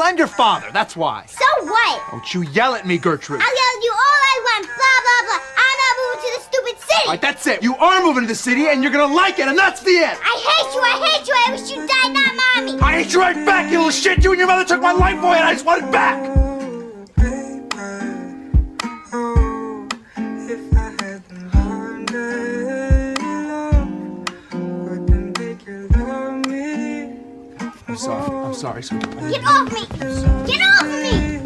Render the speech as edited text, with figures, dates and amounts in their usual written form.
I'm your father, that's why. So what? Don't you yell at me, Gertrude. I'll yell at you all I want, blah, blah, blah. I'm not moving to the stupid city. All right, that's it. You are moving to the city, and you're gonna like it, and that's the end. I hate you, I wish you died, not mommy. I hate you right back, you little shit. You and your mother took my life away, and I just want it back. I'm sorry, sweetie. Get off me! Get off me!